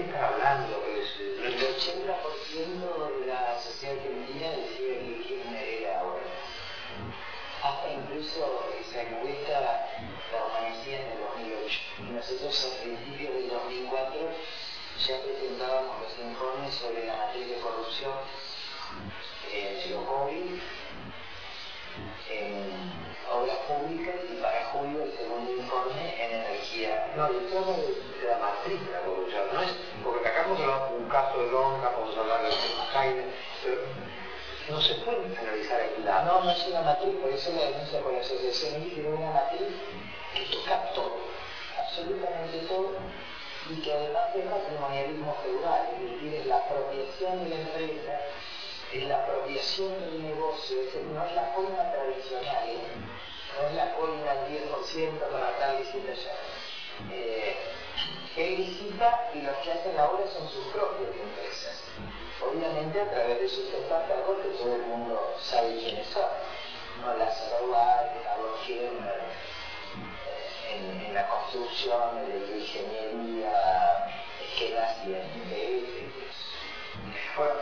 estás hablando? El 80% de la sociedad argentina decía que Kirchner era ahora. Hasta incluso esa encuesta la permanecía en el 2008. Y nosotros a principios del 2004 ya presentábamos los informes sobre la materia de corrupción en Ciudad, en obras públicas, y para julio el segundo informe en energía. No, yo estoy hablando de la matriz de la corrupción, no es, porque acá hemos hablado de un caso de Lonja, podemos hablar de Jaime, pero no se puede analizar aislado. No, no es una matriz, por eso la denuncia por la asociación es una matriz que toca todo, absolutamente todo, y que además es patrimonialismo feudal, es decir, es la apropiación de la empresa, es la apropiación del negocio, es decir, no es la coima tradicional, no es la coima al 10% para tal licita ya. Él licita y los que hacen la obra son sus propias empresas, obviamente a través de sus estafadores, que todo el mundo sabe quiénes son, no las Robar, Carlos Kirchner, en la construcción, en la ingeniería, que nacía en Ahora,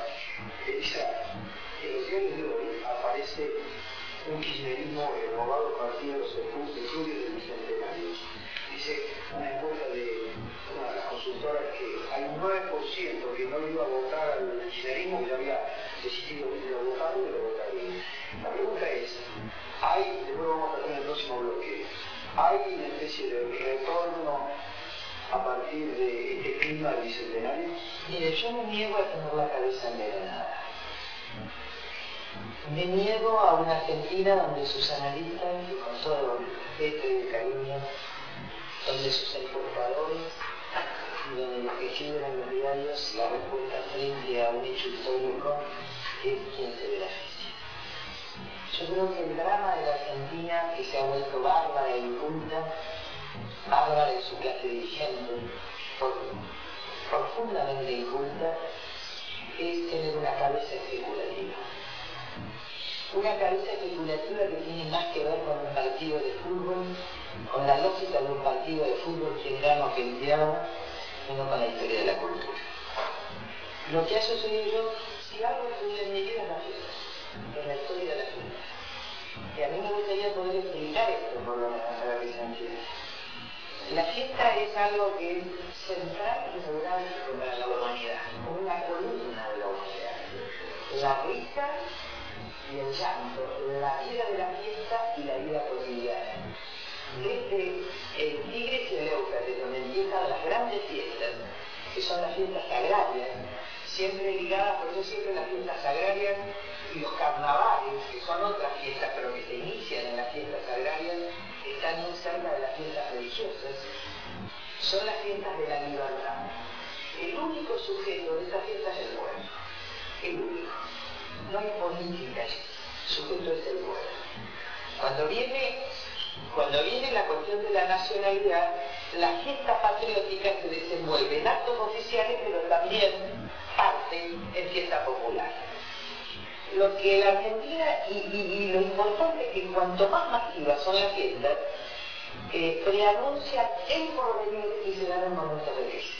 en los diarios de hoy aparece un kirchnerismo robado a partir de los estudios del Bicentenario. Dice una encuesta de una de las consultoras que hay un 9% que no iba a votar al kirchnerismo, que ya había decidido ir a votarlo y lo votaría. La pregunta es, después vamos a tener el próximo bloque, ¿hay una especie de retorno a partir de este clima del Bicentenario? Mire, yo me niego a tener la cabeza envenenada. Me niego a una Argentina donde sus analistas, con todo el respeto y el cariño, donde sus encuestadores y donde los que escriben en los diarios, la respuesta frente a un hecho histórico es quien se beneficia. Yo creo que el drama de la Argentina, que se ha vuelto bárbara e inculta, bárbara en su clase dirigente, profundamente inculta, es tener una cabeza especulativa. Una cabeza especulativa que tiene más que ver con un partido de fútbol, con la lógica de un partido de fútbol que grano que enviado, y no con la historia de la cultura. Lo que ha sucedido, si algo estudié en mi vida, es la fiesta, es la historia de la fiesta. Y a mí me gustaría poder explicar esto, por lo menos a la Argentina. La fiesta es algo que es central y neural para la humanidad, como una columna de la humanidad. La risa y el llanto, la vida de la fiesta y la vida cotidiana. Desde el Tigres y el Éufrates, donde empiezan las grandes fiestas, que son las fiestas agrarias, siempre ligadas, por eso siempre las fiestas agrarias y los carnavales, que son otras fiestas, pero que se inician en las fiestas agrarias, están muy cerca de las fiestas religiosas, son las fiestas de la libertad. El único sujeto de estas fiestas es el pueblo, el único. No hay política, el sujeto es el pueblo. Cuando viene la cuestión de la nacionalidad, la fiesta patriótica se desenvuelve en actos oficiales, pero también parte en fiesta popular. Lo que la Argentina, y lo importante es que cuanto más masivas son las fiestas, preanuncian el porvenir y se dan en momentos de crisis.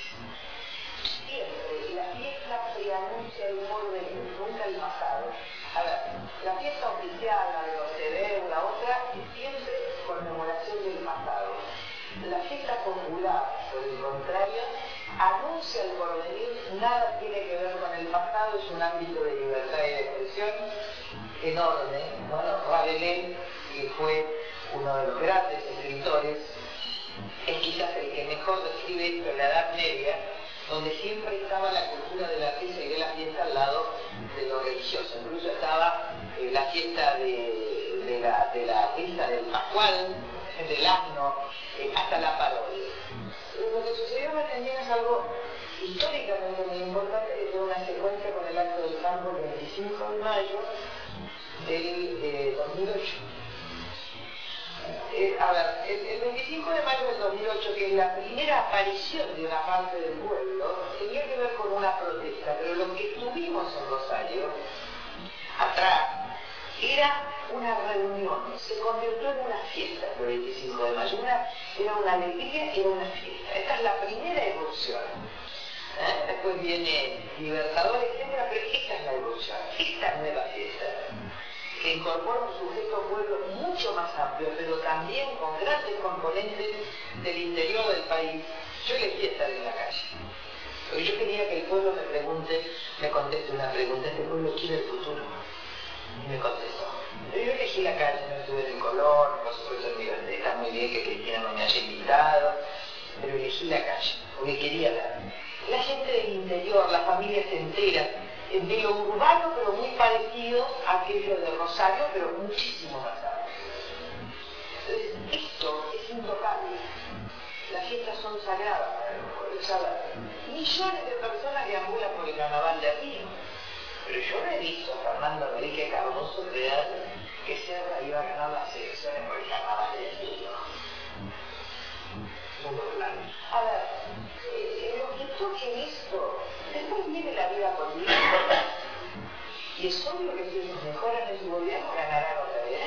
Siempre la fiesta preanuncia el porvenir, nunca el pasado. A ver, la fiesta oficial, la de los TV, la otra, es siempre conmemoración del pasado. La fiesta popular, por el contrario, anuncia el porvenir, nada tiene que ver con el pasado, es un ámbito de libertad y de expresión enorme. Bueno, Rabelais, que fue uno de los grandes escritores, es quizás el que mejor describe esto en la Edad Media, donde siempre estaba la cultura de la risa y de la fiesta al lado de lo religioso. Incluso estaba la fiesta de la risa del Pascual, del asno, hasta la parodia. Lo que sucedió en Argentina es algo históricamente muy importante, que tuvo una secuencia con el acto del campo el 25 de mayo del 2008. El 25 de mayo del 2008, que es la primera aparición de una parte del pueblo, tenía que ver con una protesta, pero lo que tuvimos en Rosario, atrás, era una reunión, se convirtió en una fiesta el 25 de mayo, era una alegría, era una fiesta. Esta es la primera evolución. después viene Libertadores, etc. Pero esta es la evolución, esta nueva fiesta, que incorpora un sujeto pueblo mucho más amplio, pero también con grandes componentes del interior del país. Yo elegí estar en la calle, porque yo quería que el pueblo me conteste una pregunta. Este pueblo quiere el futuro. Y me contestó. Pero yo elegí la calle, no estuve en el Colón, por supuesto en Libertad. Está muy bien que Cristina no me haya invitado, pero elegí la calle, porque quería ver. La gente del interior, las familias enteras, de lo urbano, pero muy parecido a aquello de Rosario, pero muchísimo más amplio. Entonces, esto es intocable. Las fiestas son sagradas para los pueblos, ¿sabes? Millones de personas deambulan por el carnaval de Río. Pero yo no he visto a Fernando Enrique Cardoso creer que Serra iba a ganar las elecciones por el carnaval de Río. A ver, lo que toque esto, después viene la vida política. Y es obvio que si ellos mejoran en su gobierno, ganarán otra vez.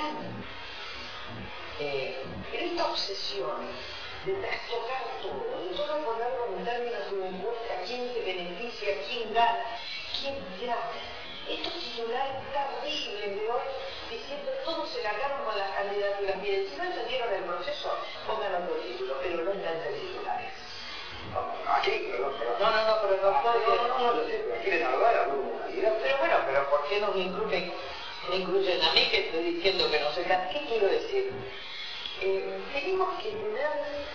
Pero esta obsesión de trastocar todo, de todo ponerlo en términos de una encuesta, quién se beneficia, quién gana, quién pierde. Estos titulares terribles de hoy, diciendo todos se largaron con las candidaturas. Miren, si no entendieron el proceso, pongan otro título, pero no entienden titulares. Aquí, pero no quieren hablar a algún candidato. Pero bueno, pero ¿por qué nos incluyen a mí que estoy diciendo que no se can? ¿Qué quiero decir? Tenemos que tener,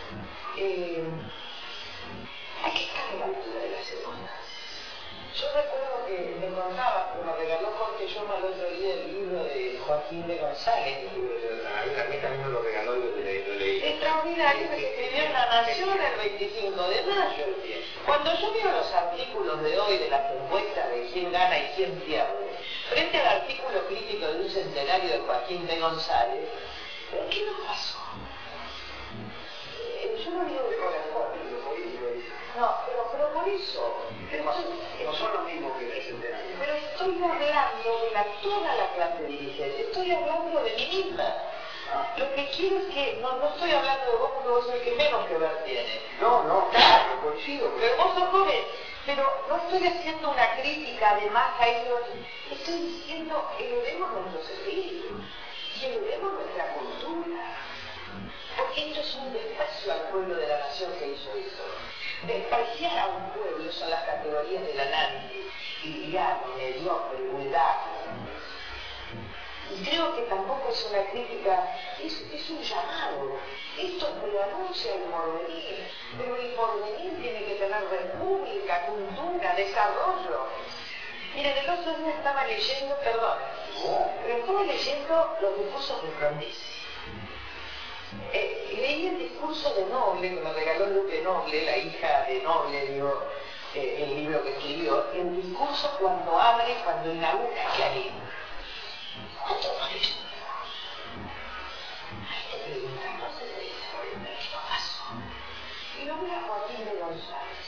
hay que estar a la altura de las circunstancias. Yo recuerdo que me contaba, que me regaló Jorge Lloma el otro día el libro de Joaquín de González. A mí también me lo regaló y lo leí. Extraordinario, que se escribió en La Nación el 25 de mayo. Cuando yo veo los artículos de hoy de las encuestas de quién gana y quién pierde, frente al artículo crítico de un centenario de Joaquín de González, ¿qué nos pasó? Yo no digo de corazón. No, pero por eso. No son los mismos que el centenario. Pero estoy hablando de toda la clase dirigente. Estoy hablando de mí misma. Lo que quiero es que, no estoy hablando de vos porque vos sos el que menos que ver tiene. No, claro, coincido. Pero vos sos joven. Pero no estoy haciendo una crítica además a eso. Estoy diciendo, elevemos nuestros espíritus y elevemos nuestra cultura. Porque esto es un desprecio al pueblo de la nación que hizo eso. Despreciar a un pueblo son las categorías del análisis, liviano, mediocre, vulgar. Y creo que tampoco es una crítica, es un llamado. Esto preanuncia el porvenir, pero el porvenir tiene que tener república, cultura, desarrollo. Miren, el otro día estaba leyendo, pero estaba leyendo los discursos de Frondizi. Leí el discurso de Noble, que me regaló Lupe Noble, la hija de Noble, digo, el libro que escribió, el discurso cuando inaugura Clarín. ¿Cuánto parece? Te preguntan, no se le dice, ¿qué pasó? Y lo ve a Joaquín de González.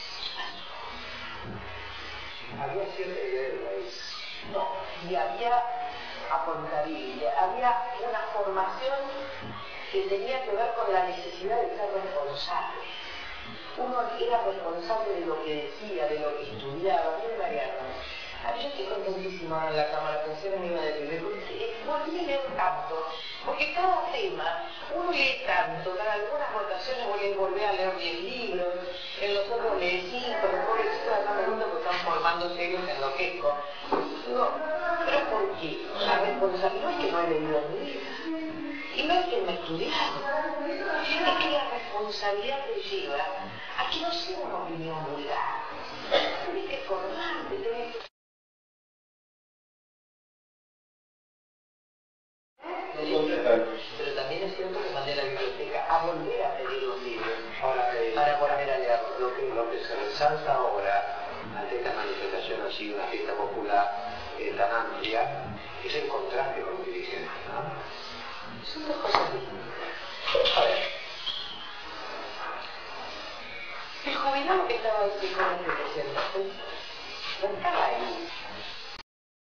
Había cierta idea del país. No, y había acontabilidad, había una formación que tenía que ver con la necesidad de ser responsable. Uno era responsable de lo que decía, de lo que estudiaba. Bien, Mariano. Yo estoy contentísima en la Cámara, pensé que me iba a decir, volví a leer tanto, porque cada tema, uno lee tanto, para algunas votaciones voy a volver a leer 10 libros, en los otros leí 5, los pobrecitos de acá me preguntan porque están formando serios en lo que es. No, pero ¿por qué? La responsabilidad es que no he leído en mi vida. Y no es que no he estudiado, es que la responsabilidad te lleva a que no sea una opinión vulgar. Tienes que formarte, tenés que... Pero también es cierto que mandé a la biblioteca a volver a pedir los libros para volver a leerlos. Lo que se resalta ahora ante esta manifestación así, una fiesta popular tan amplia, es el contraste con los dirigentes, ¿no? Son dos cosas distintas. A ver, el jubilado que estaba ahí con el 700 pesos, no estaba ahí